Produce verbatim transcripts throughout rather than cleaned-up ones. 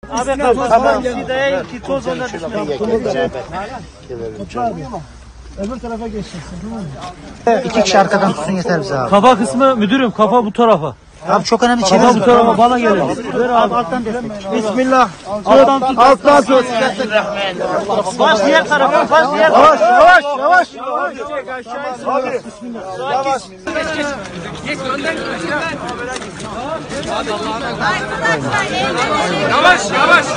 Abi tamam. Sideye iki toz onda Öbür tarafa geçeceksin, tamam mı? İki kişi arkadan tutsun yeter bize abi. Kafa kısmı müdürüm, kafa bu tarafa. Abi çok önemli Kafa çevir. bu tarafa bana gelin. Ver abi alttan destek. Bismillah. Alttan tut. Alttan tut. Baş diğer tarafa, baş diğer Yavaş, tarafa. yavaş, yavaş. Abi. Yavaş. Geç önden git. Yavaş yavaş.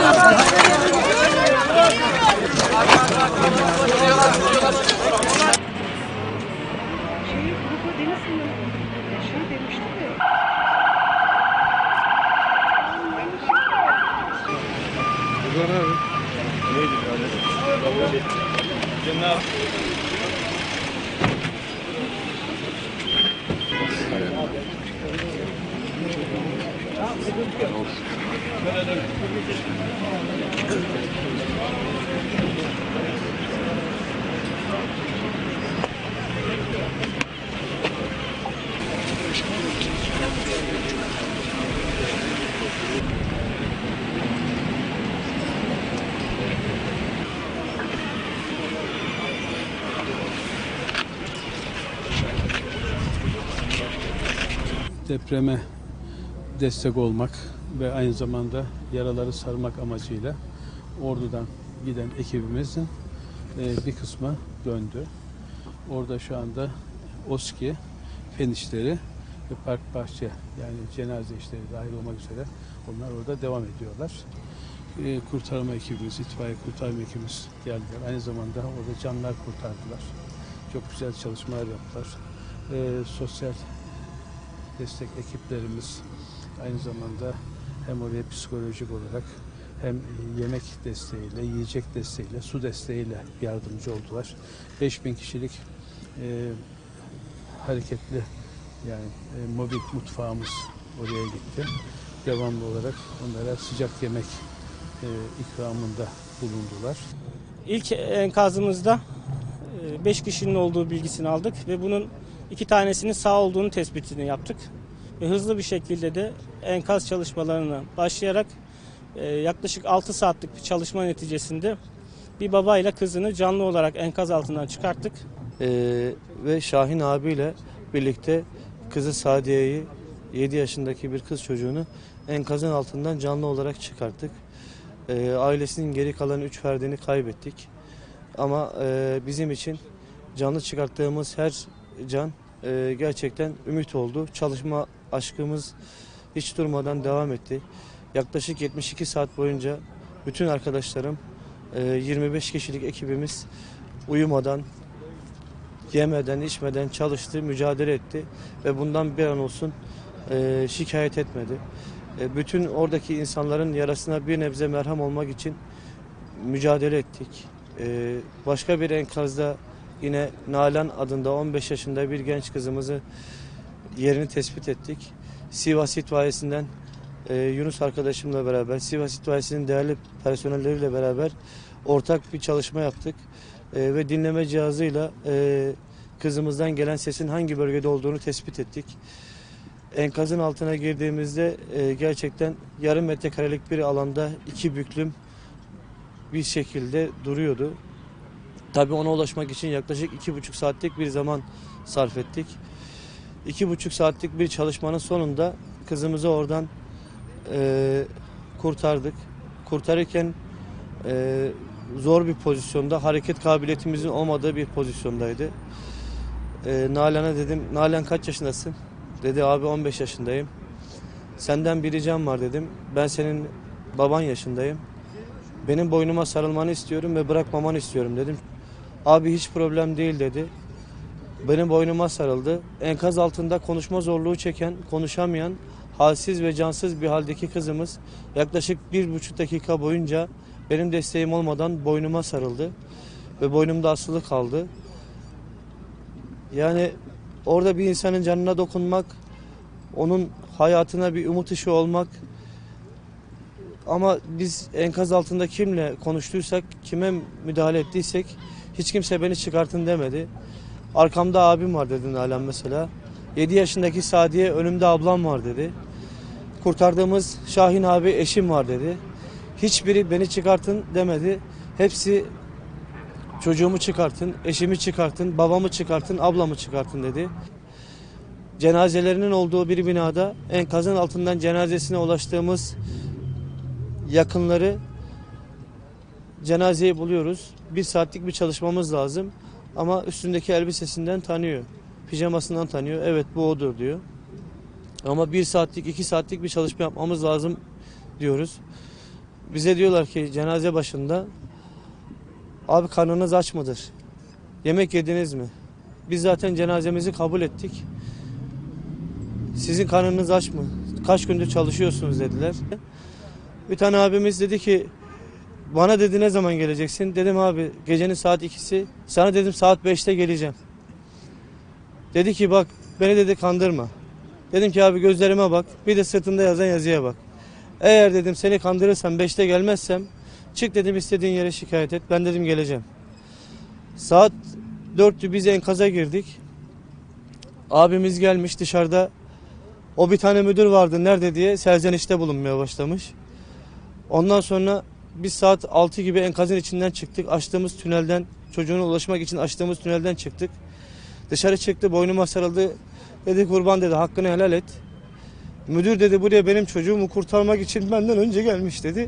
Depreme destek olmak ve aynı zamanda yaraları sarmak amacıyla Ordu'dan giden ekibimizin bir kısmı döndü. Orada şu anda OSKİ, fen işleri ve park bahçe yani cenaze işleri dahil olmak üzere onlar orada devam ediyorlar. Kurtarma ekibimiz, itfaiye kurtarma ekibimiz geldiler. Aynı zamanda orada canlar kurtardılar. Çok güzel çalışmalar yaptılar. Sosyal destek ekiplerimiz aynı zamanda hem oraya psikolojik olarak hem yemek desteğiyle, yiyecek desteğiyle, su desteğiyle yardımcı oldular. beş bin kişilik e, hareketli yani e, mobil mutfağımız oraya gitti. Devamlı olarak onlara sıcak yemek e, ikramında bulundular. İlk enkazımızda beş kişinin olduğu bilgisini aldık ve bunun iki tanesinin sağ olduğunu tespitini yaptık. Ve hızlı bir şekilde de enkaz çalışmalarına başlayarak e, yaklaşık altı saatlik bir çalışma neticesinde bir babayla kızını canlı olarak enkaz altından çıkarttık. Ee, ve Şahin abiyle birlikte kızı Sadiye'yi yedi yaşındaki bir kız çocuğunu enkazın altından canlı olarak çıkarttık. Ee, ailesinin geri kalan üç ferdini kaybettik. Ama e, bizim için canlı çıkarttığımız her can e, gerçekten ümit oldu. Çalışma aşkımız hiç durmadan devam etti. Yaklaşık yetmiş iki saat boyunca bütün arkadaşlarım, e, yirmi beş kişilik ekibimiz uyumadan, yemeden, içmeden çalıştı, mücadele etti ve bundan bir an olsun e, şikayet etmedi. E, bütün oradaki insanların yarasına bir nebze merhem olmak için mücadele ettik. E, başka bir enkazda yine Nalan adında on beş yaşında bir genç kızımızı yerini tespit ettik. Sivas İtfaiyesi'nden e, Yunus arkadaşımla beraber, Sivas İtfaiyesi'nin değerli personelleriyle beraber ortak bir çalışma yaptık. E, ve dinleme cihazıyla e, kızımızdan gelen sesin hangi bölgede olduğunu tespit ettik. Enkazın altına girdiğimizde e, gerçekten yarım metrekarelik bir alanda iki büklüm bir şekilde duruyordu. Tabii ona ulaşmak için yaklaşık iki buçuk saatlik bir zaman sarf ettik. İki buçuk saatlik bir çalışmanın sonunda kızımızı oradan e, kurtardık. Kurtarırken e, zor bir pozisyonda, hareket kabiliyetimizin olmadığı bir pozisyondaydı. E, Nalan'a dedim, Nalan kaç yaşındasın? Dedi abi on beş yaşındayım. Senden bir ricam var dedim. Ben senin baban yaşındayım. Benim boynuma sarılmanı istiyorum ve bırakmamanı istiyorum dedim. Abi hiç problem değil dedi. Benim boynuma sarıldı. Enkaz altında konuşma zorluğu çeken, konuşamayan, halsiz ve cansız bir haldeki kızımız yaklaşık bir buçuk dakika boyunca benim desteğim olmadan boynuma sarıldı. Ve boynumda asılı kaldı. Yani orada bir insanın canına dokunmak, onun hayatına bir umut ışığı olmak. Ama biz enkaz altında kimle konuştuysak, kime müdahale ettiysek hiç kimse beni çıkartın demedi. Arkamda abim var dedi Nalan mesela. yedi yaşındaki Sadiye önümde ablam var dedi. Kurtardığımız Şahin abi eşim var dedi. hiçbiri beni çıkartın demedi. Hepsi çocuğumu çıkartın, eşimi çıkartın, babamı çıkartın, ablamı çıkartın dedi. Cenazelerinin olduğu bir binada enkazın altından cenazesine ulaştığımız yakınları, cenazeyi buluyoruz. Bir saatlik bir çalışmamız lazım. Ama üstündeki elbisesinden tanıyor. Pijamasından tanıyor. Evet, bu odur diyor. Ama bir saatlik, iki saatlik bir çalışma yapmamız lazım diyoruz. Bize diyorlar ki cenaze başında, abi karnınız aç mıdır? Yemek yediniz mi? Biz zaten cenazemizi kabul ettik. Sizin karnınız aç mı? Kaç gündür çalışıyorsunuz dediler. Bir tane abimiz dedi ki, bana dedi ne zaman geleceksin? Dedim abi gecenin saat ikisi. Sana dedim saat beşte geleceğim. Dedi ki bak beni dedi kandırma. Dedim ki abi gözlerime bak. Bir de sırtımda yazan yazıya bak. Eğer dedim seni kandırırsam beşte gelmezsem çık dedim istediğin yere şikayet et. Ben dedim geleceğim. Saat dörttü biz enkaza girdik. Abimiz gelmiş dışarıda. O bir tane müdür vardı nerede diye serzenişte bulunmaya başlamış. Ondan sonra biz saat altı gibi enkazın içinden çıktık. Açtığımız tünelden, çocuğuna ulaşmak için açtığımız tünelden çıktık. Dışarı çıktı, boynuma sarıldı. Dedi kurban dedi, hakkını helal et. Müdür dedi buraya benim çocuğumu kurtarmak için benden önce gelmiş dedi.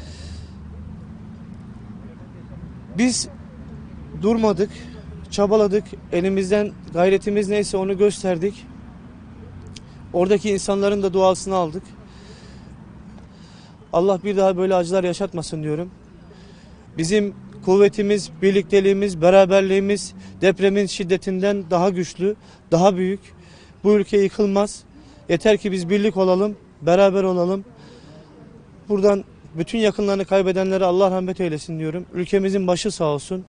Biz durmadık, çabaladık. Elimizden gayretimiz neyse onu gösterdik. Oradaki insanların da duasını aldık. Allah bir daha böyle acılar yaşatmasın diyorum. Bizim kuvvetimiz, birlikteliğimiz, beraberliğimiz depremin şiddetinden daha güçlü, daha büyük. Bu ülke yıkılmaz. Yeter ki biz birlik olalım, beraber olalım. Buradan bütün yakınlarını kaybedenlere Allah rahmet eylesin diyorum. Ülkemizin başı sağ olsun.